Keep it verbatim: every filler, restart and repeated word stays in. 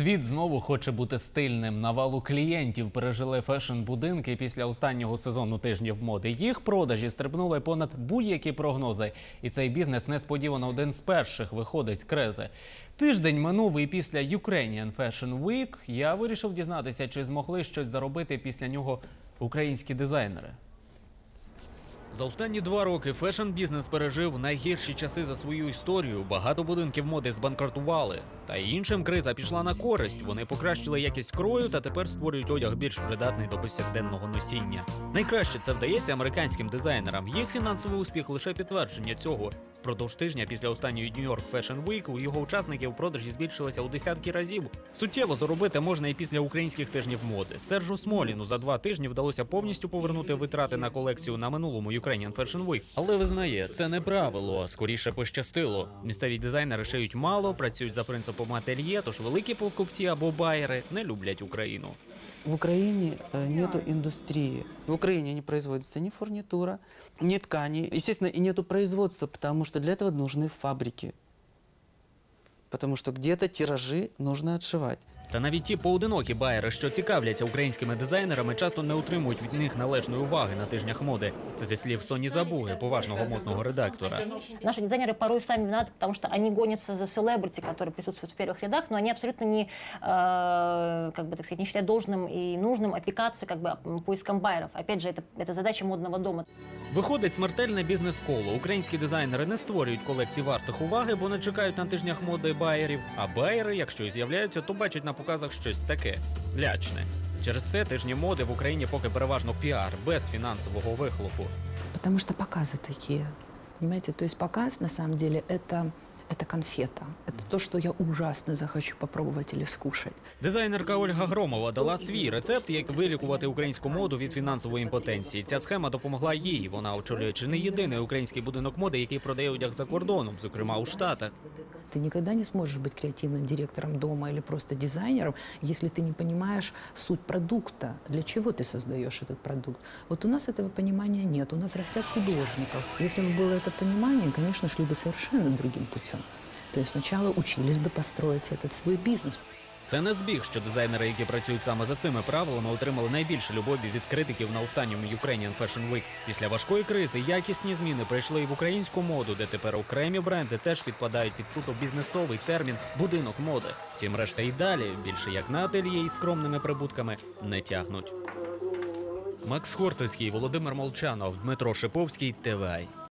Світ знову хоче бути стильним. Навалу клієнтів пережили фешн-будинки після останнього сезону тижнів моди. Їх продажі стрибнули понад будь-які прогнози. І цей бізнес несподівано один з перших виходить з кризи. Тиждень минув і після Ukrainian Fashion Week я вирішив дізнатися, чи змогли щось заробити після нього українські дизайнери. За останні два роки фешн-бізнес пережив найгірші часи за свою історію. Багато будинків моди збанкрутували. Та й іншим криза пішла на користь. Вони покращили якість крою та тепер створюють одяг більш придатний до повсякденного носіння. Найкраще це вдається американським дизайнерам. Їх фінансовий успіх – лише підтвердження цього. Впродовж тижня після останньої New York Fashion Week у його учасників продажі збільшилися у десятки разів. Суттєво заробити можна і після українських тижнів моди. Сержу Смоліну за два тижні вдалося повністю повернути витрати на колекцію на минулому Ukrainian Fashion Week. Але визнає, це не правило, а скоріше пощастило. Місцеві дизайнери шиють мало, працюють за принципом ательє, тож великі покупці або байери не люблять Україну. В Украине нету индустрии. В Украине не производится ни фурнитура, ни ткани. Естественно, и нету производства, потому что для этого нужны фабрики. Потому что где-то тиражи нужно отшивать. Та навіть ті поодинокі байери, що цікавляться українськими дизайнерами, часто не отримують від них належної уваги на тижнях моди. Це зі слів Соні Забуги, поважного модного редактора. Наши дизайнеры порой сами виноваты, потому что они гонятся за селебрити, которые присутствуют в первых рядах, но они абсолютно не, э, как бы, так сказать, не считают должным и нужным опекаться как бы поиском байеров. Опять же, это, это задача модного дома. Виходить смертельне бізнес-коло. Українські дизайнери не створюють колекцій вартих уваги, бо не чекають на тижнях моди байерів. А байери, якщо і з'являються, то бачать на показах щось таке – лячне. Через це тижні моди в Україні поки переважно піар, без фінансового вихлопу. Потому что показы такие, понимаете? То есть показ, на самом деле, это, это конфета. Это то, что я ужасно захочу попробовать или скушать. Дизайнерка Ольга Громова дала свій рецепт, як вилікувати українську моду від фінансової імпотенції. Ця схема допомогла їй. Вона очолює чи не єдиний український будинок моди, який продає одяг за кордоном, зокрема у Штатах. Ты никогда не сможешь быть креативным директором дома или просто дизайнером, если ты не понимаешь суть продукта. Для чего ты создаешь этот продукт? Вот у нас этого понимания нет. У нас растят художников. Если бы было это понимание, конечно, шли бы совершенно другим путем. То есть сначала учились бы построить этот свой бизнес. Це не збіг, що дизайнери, які працюють саме за цими правилами, отримали найбільше любові від критиків на останньому Ukrainian Fashion Week. Після важкої кризи якісні зміни прийшли і в українську моду, де тепер окремі бренди теж підпадають під суто бізнесовий термін «будинок моди». Втім, решта й далі, більше як на ательє із скромними прибутками, не тягнуть. Макс Хортицький, Володимир Молчанов, Дмитро Шиповський, ТВАЙ.